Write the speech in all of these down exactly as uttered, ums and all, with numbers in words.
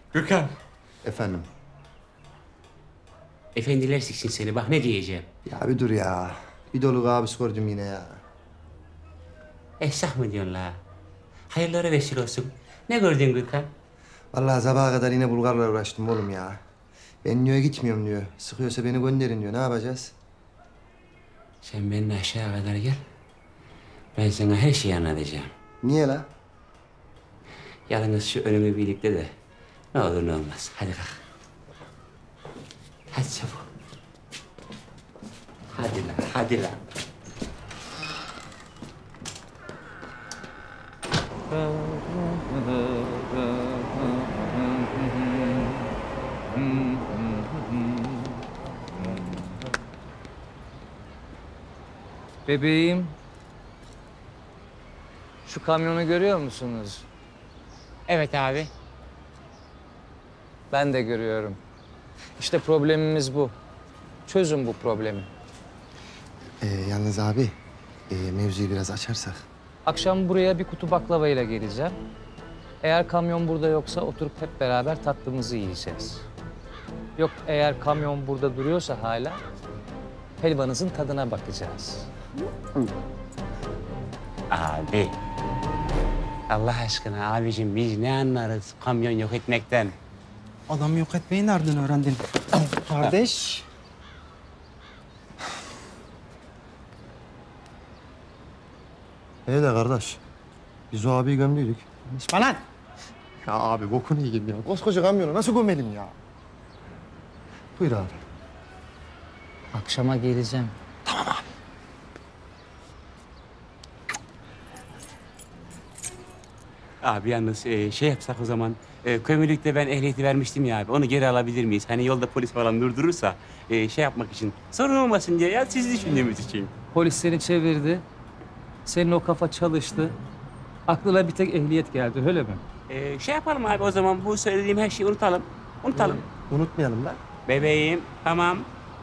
Gürkan. Efendim? Efendiler siksin seni. Bak ne diyeceğim. Ya bir dur ya. Bir dolu abisi gördüm yine ya. Esah mı diyorsun la? Hayırlara vesile olsun. Ne gördün Gürkan? Vallahi sabaha kadar yine Bulgar'la uğraştım oğlum ya. Ben diyor gitmiyorum diyor. Sıkıyorsa beni gönderin diyor. Ne yapacağız? Sen benimle aşağı kadar gel. Ben sana her şeyi anlatacağım. Niye la? Yalnız şu önümü birlikte de ne olur ne olmaz. Hadi kalk. Hadi çabuk. Hadi la, hadi la. Bebeğim. Şu kamyonu görüyor musunuz? Evet abi. Ben de görüyorum. İşte problemimiz bu. Çözün bu problemi. Ee, yalnız abi, e, mevzuyu biraz açarsak. Akşam buraya bir kutu baklavayla geleceğim. Eğer kamyon burada yoksa oturup hep beraber tatlımızı yiyeceğiz. Yok eğer kamyon burada duruyorsa hala helvanızın tadına bakacağız. Abi. Allah aşkına abicim biz ne anlarız kamyon yok etmekten? Adam yok etmeyi nereden öğrendin? Kardeş. Hey de kardeş, biz o abiyi gömdüydük. Konuşma lan. Ya abi bokunu yiyeyim ya. Koskoca kamyonu nasıl gömelim ya? Buyur abi. Akşama geleceğim. Abi yalnız e, şey yapsak o zaman, e, kömürlükte ben ehliyeti vermiştim ya abi. Onu geri alabilir miyiz? Hani yolda polis falan durdurursa e, şey yapmak için, sorun olmasın diye ya siz düşündüğümüz için. Polis seni çevirdi. Senin o kafa çalıştı. Aklına bir tek ehliyet geldi öyle mi? E, şey yapalım abi o zaman bu söylediğim her şeyi unutalım. Unutalım. Unutmayalım lan. Bebeğim tamam.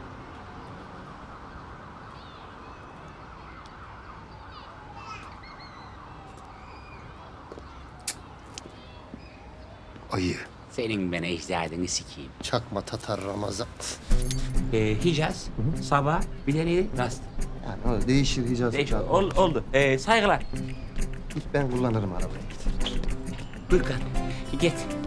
Ayı. Senin ben ecdadını sikeyim. Çakma Tatar Ramazan. E, Hicaz, Sabah, Bileni, Rast. Yani o değişir Hicaz. Değiş, ol, oldu. E, saygılar. Git ben kullanırım arabayı. Gürkan, git.